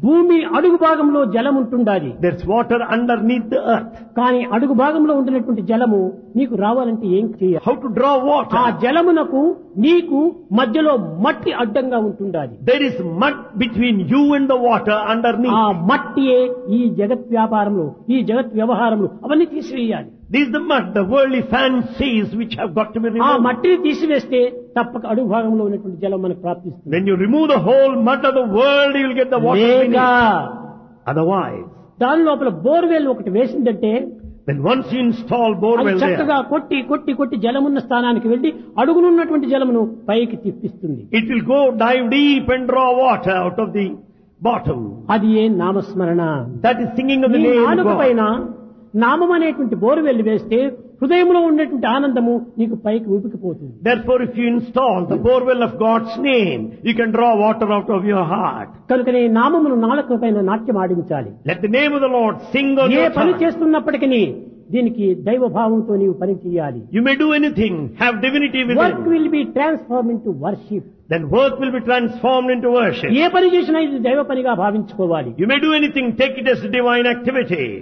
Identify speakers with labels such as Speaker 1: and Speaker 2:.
Speaker 1: భూమి అడుగు భాగంలో జలం ఉంటుండాలి.
Speaker 2: There's water underneath the earth.
Speaker 1: కానీ అడుగు భాగంలో ఉంటున్నటువంటి జలము నీకు రావాలంటే ఏం చేయాలి?
Speaker 2: How to draw water?
Speaker 1: ఆ జలమునకు నీకు మధ్యలో మట్టి అడ్డంగా ఉంటుండాలి.
Speaker 2: There is mud between you and the water underneath.
Speaker 1: ఆ మట్టియే ఈ జగత్ వ్యాపారంలో, ఈ జగత్ వ్యవహారంలో అవన్నీ తీసివేయాలి.
Speaker 2: This is the mud, the worldly fancies which have got to be
Speaker 1: ఆ
Speaker 2: removed.
Speaker 1: మట్టిని తీసివేస్తే తప్పక అడుగు భాగంలో ఉన్నటువంటి జలం మనకు ప్రాప్తిస్తుంది.
Speaker 2: When you remove the whole mud of the world, you will get the water
Speaker 1: లేక
Speaker 2: beneath. Otherwise,
Speaker 1: దాని లోపల బోర్వెల్ ఒకటి వేసిందంటే
Speaker 2: then once you install
Speaker 1: అది
Speaker 2: borewell
Speaker 1: చక్కగా
Speaker 2: there,
Speaker 1: కొట్టి కొట్టి కొట్టి జలమున్న స్థానానికి వెళ్లి అడుగునున్నటువంటి జలమును పైకి తిప్పిస్తుంది.
Speaker 2: it will go dive deep and draw water out of the bottom.
Speaker 1: అది ఏ నామస్మరణ.
Speaker 2: That is singing of
Speaker 1: నీ
Speaker 2: the name of
Speaker 1: నాలుక పైన
Speaker 2: God.
Speaker 1: నామం అనేటువంటి బోర్వెల్ వేస్తే హృదయంలో ఉన్నటువంటి ఆనందము నీకు పైకి ఊపికిపోతుంది.
Speaker 2: Therefore, if you install the borewell of God's name, you can draw water out of your heart.
Speaker 1: కనుకనే నామమును నాలుక పైన నాట్యం ఆడించాలి.
Speaker 2: Let the name of the Lord sing on
Speaker 1: A
Speaker 2: your
Speaker 1: పని
Speaker 2: tongue.
Speaker 1: చేస్తున్నప్పటికీ దీనికి దైవ భావంతో నీవు పని చేయాలి.
Speaker 2: You may do anything, have divinity
Speaker 1: work
Speaker 2: within.
Speaker 1: Will be transform into worship.
Speaker 2: Then work will be transformed into worship.
Speaker 1: ఏ పని చేసినా ఇది దైవ పనిగా భావించుకోవాలి.
Speaker 2: You may do anything, take it as a divine activity.